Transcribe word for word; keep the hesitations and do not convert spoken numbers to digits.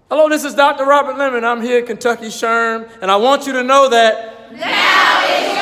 Hello, this is Doctor Robert Lemon. I'm here at Kentucky S H R M, and I want you to know that now is